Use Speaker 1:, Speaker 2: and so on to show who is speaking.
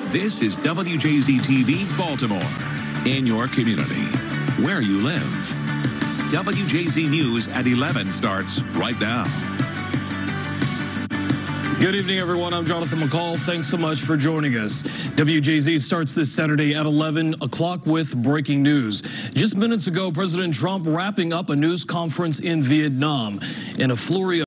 Speaker 1: This is WJZ TV Baltimore, in your community, where you live. WJZ News at 11 starts right now.
Speaker 2: Good evening, everyone. I'm Jonathan McCall. Thanks so much for joining us. WJZ starts this Saturday at 11 o'clock with breaking news. Just minutes ago, President Trump wrapping up a news conference in Vietnam. In a flurry of